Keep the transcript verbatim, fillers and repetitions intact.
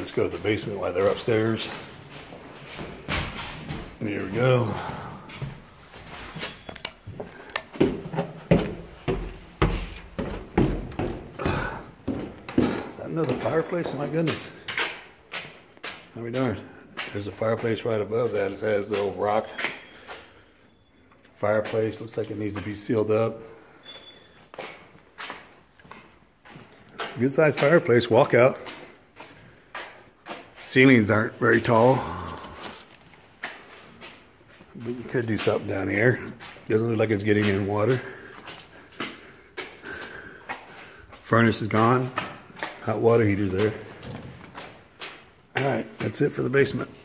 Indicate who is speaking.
Speaker 1: let's go to the basement while they're upstairs. Here we go. Is that another fireplace? My goodness. I'll be darned. There's a fireplace right above that. It has the old rock fireplace. Looks like it needs to be sealed up. Good sized fireplace. Walkout. Ceilings aren't very tall, but you could do something down here. Doesn't look like it's getting in water. Furnace is gone. Hot water heater's there. All right, that's it for the basement.